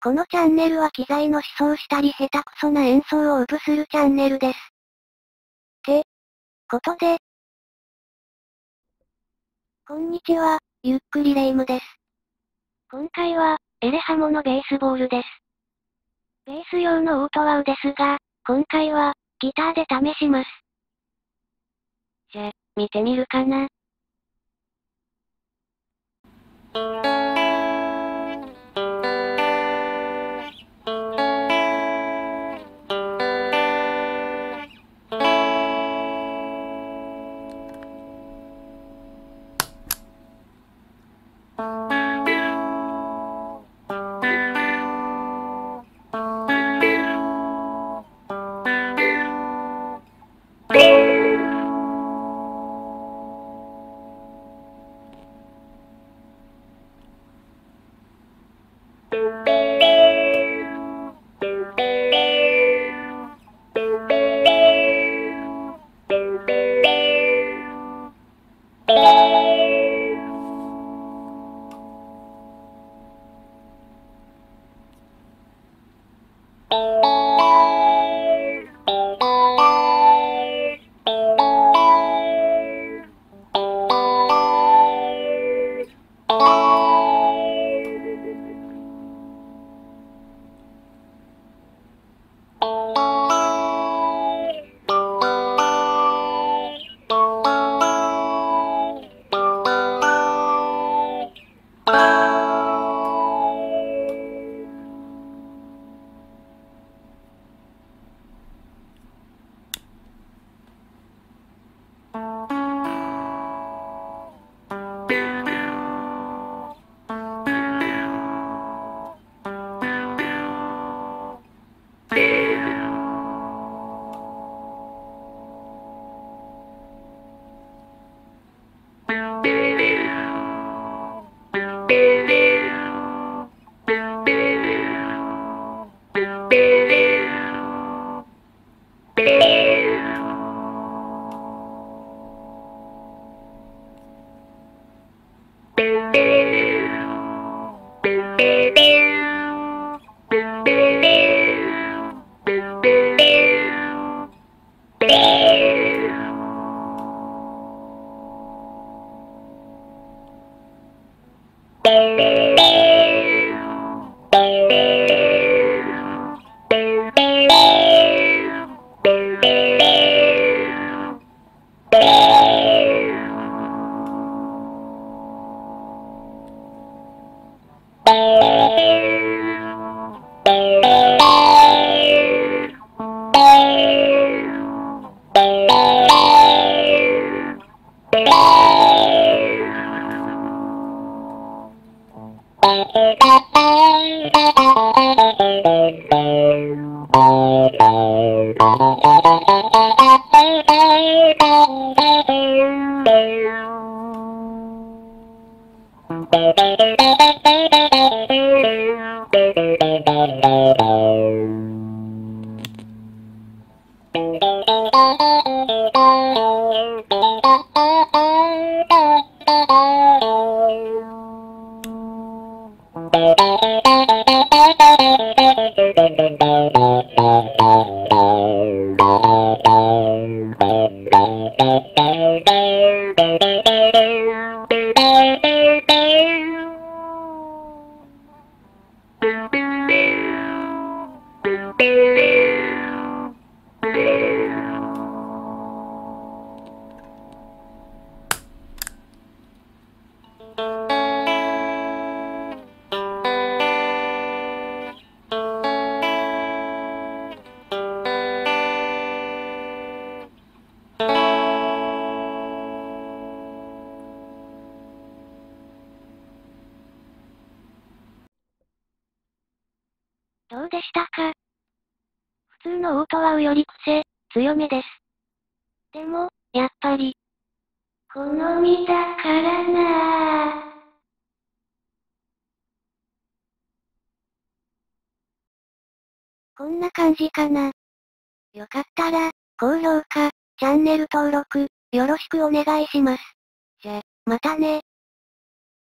このチャンネルは機材の思想したり下手くそな演奏をウプするチャンネルです。ってことで、こんにちは、ゆっくりレ夢ムです。今回は、エレハモのベースボールです。ベース用のオートワウですが、今回は、ギターで試します。じゃ、見てみるかな。どうでしたか？普通のオートワウより癖、強めです。でも、やっぱり、好みだからなぁ。こんな感じかな。よかったら、高評価、チャンネル登録、よろしくお願いします。じゃ、またね。